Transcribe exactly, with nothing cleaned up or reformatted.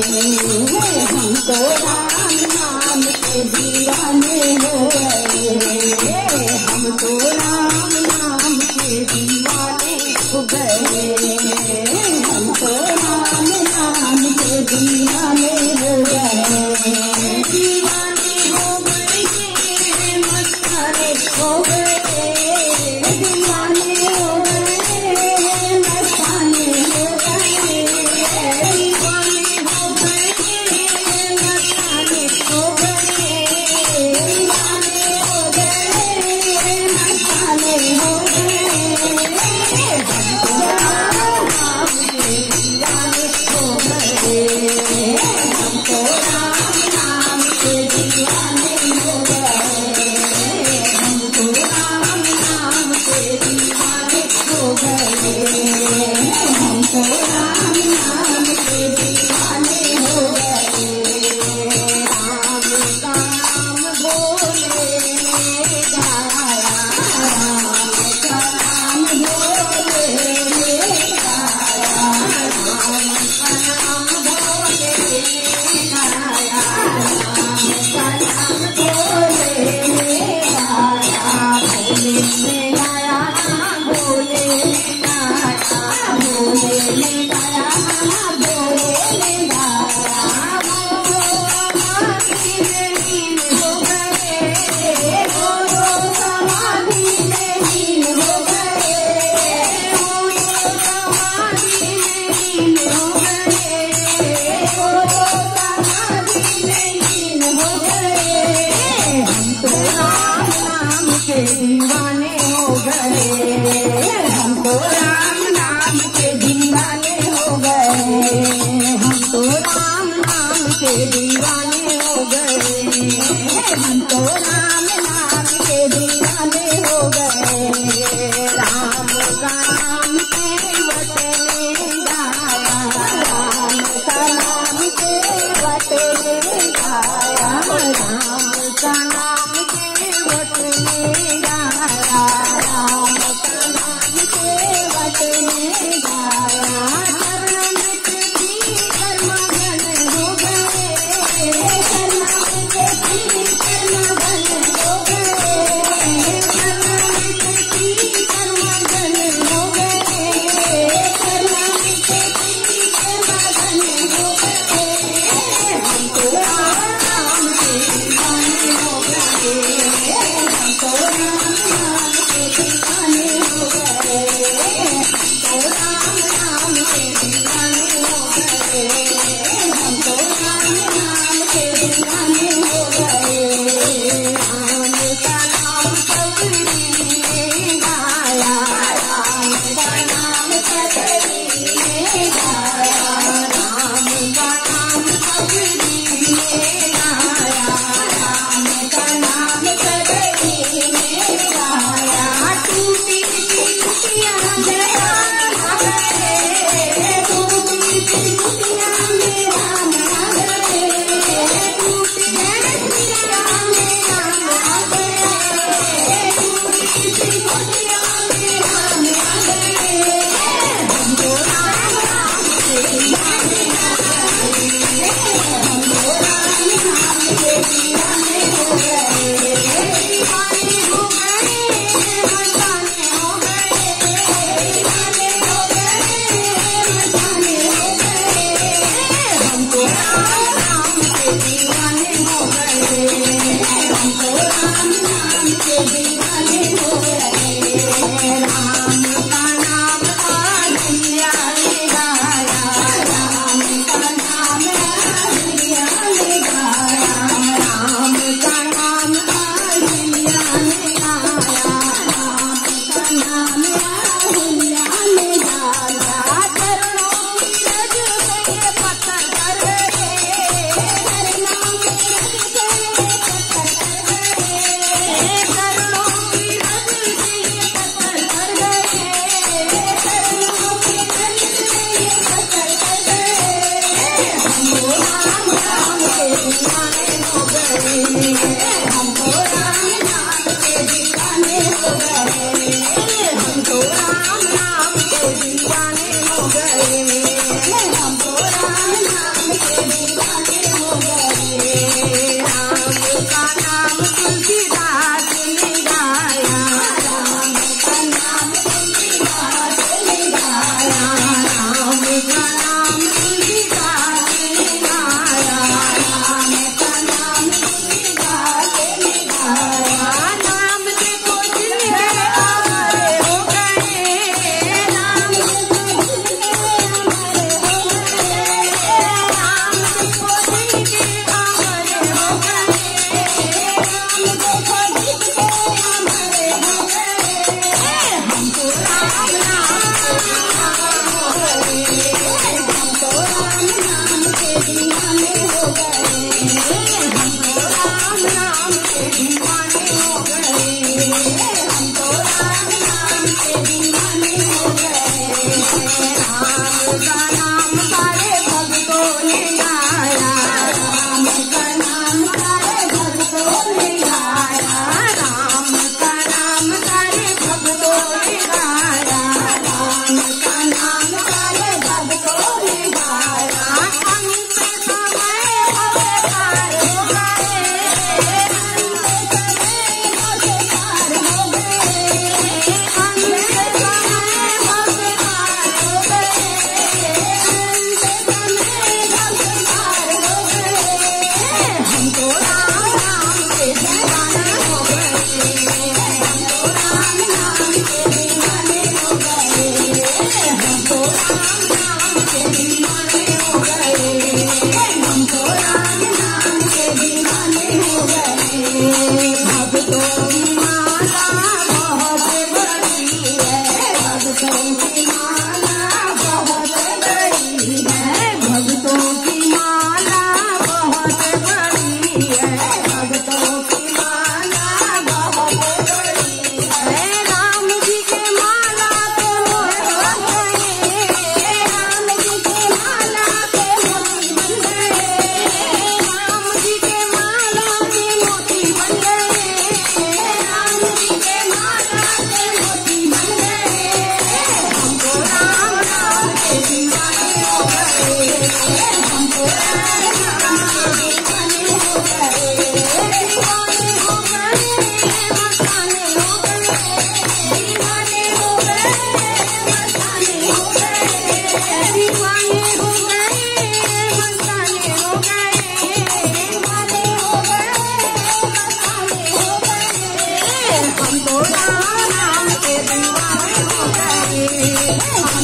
हम तो राम नाम के दीवाने हो गए, हम तो राम नाम के दीवाने हो गए, हम तो राम नाम के दीवाने हो गए, दीवाने हो गए, मस्ताने हो गए, दीवाने हो गए, मस्ताने हो गए, दीवाने हो गए, मस्ताने हो गए, दीवाने हो गए, मस्ताने हो गए, हमको राम नाम के दीवाने हो गए, हमको राम नाम के दीवाने हो गए, हमको राम नाम के दीवाने हो गए, राम का नाम बोले गाया, राम का नाम बोले गाया, राम का नाम बोले गाया, राम का नाम बोले गाया, बोले गाया, बोले गाया, बोले गाया, बोले गाया, वो समाधि में लीन हो गए, वो समाधि में लीन हो गए, वो समाधि में लीन हो गए, वो समाधि में लीन हो गए, हम तो राम नाम के दीवाने हो गए, हम तो राम नाम के दीवाने हो गए, हम तो राम नाम के दीवाने हो गए, हम तो राम नाम के दीवाने हो गए, राम का नाम केवट ने गाया, राम का नाम केवट ने गाया, राम का नाम केवट ने गाया, राम का नाम केवट ने गाया, शरणागत की कर्मगन हो गए, शरणागत की कर्मगन हो गए, शरणागत की कर्मगन हो गए, शरणागत की कर्मगन हो गए, हम तो राम नाम के दीवाने हो गए, हम तो राम नाम के दीवाने हो गए, हम तो राम नाम के दीवाने हो गए, हम तो राम नाम के दीवाने हो गए, राम का नाम कबीर ने गाया, राम का नाम कबीर ने गाया, राम का नाम कबीर ने गाया, राम का नाम कबीर ने गाया, टूटी सी कुटिया मेरा ना गए, टूटी सी कुटिया मेरा ना गए, टूटी सी कुटिया मेरा ना गए, टूटी सी कुटिया मेरा ना गए, हमको राम नाम के दीवाने हो गए, हमको राम नाम के दीवाने हो गए, दीवाने हो गए, मस्ताने हो गए, दीवाने हो गए, मस्ताने हो गए, हमको राम नाम के दीवाने हो गए, हमको राम नाम के दीवाने हो गए, राम का नाम आलिया ने गाया, राम का नाम आलिया ने गाया, राम का नाम आलिया ने गाया, राम का नाम आलिया ने गाया, चरणों की रज गए पत्थर कर गए, चरणों की रज गए पत्थर कर गए, चरणों की रज गए पत्थर कर गए, चरणों की रज गए पत्थर कर गए, हमको राम नाम के दीवाने हो गए, हमको राम नाम के दीवाने हो गए, हमको राम नाम के दीवाने हो गए, हमको राम नाम के हम